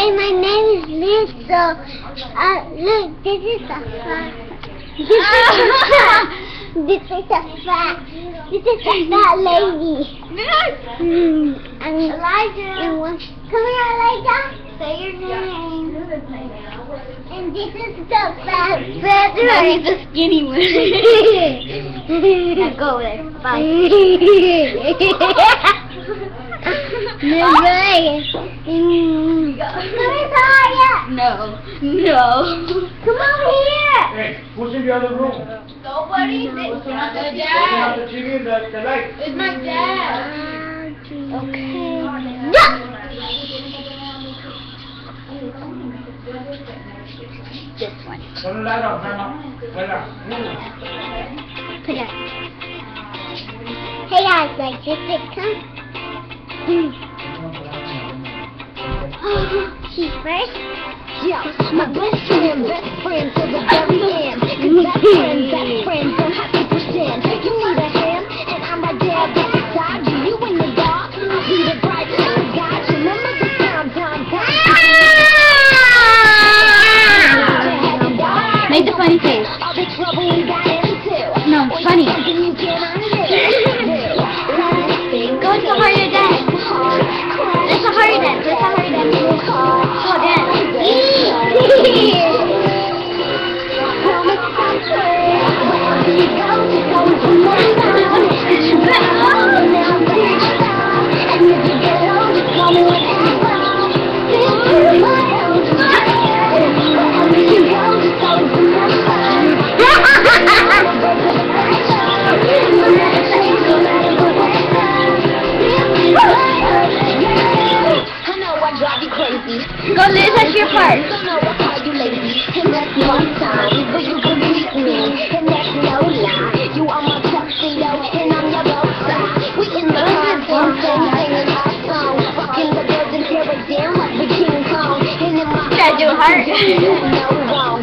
Hi, my name is Liz. So, look, this is a fat. This is a fat. This is a fat lady. And Elijah. Come here, Elijah. Say your name. And this is the fat brother. He's the skinny one. Now go there. Bye. No. Come over here. Hey, who's in the other room? Nobody. No. It's my Turn dad. off the TV and the light. It's my dad. Okay. This one. Turn the light off, Grandma. Light off. Put it. Hey guys, like this it come. She first. Yeah, my best friend to the very end. Best friends, 100%. You need a hand, and I'm right there beside you. You in the dark, I'll be the bright sun guide. Remember the time. Make the funny face. All the trouble we got into. No, funny. Something you can understand. Go into harder dance. Let's a harder dance. Go dance. Go, Liz, that's your part. Gotta do heart.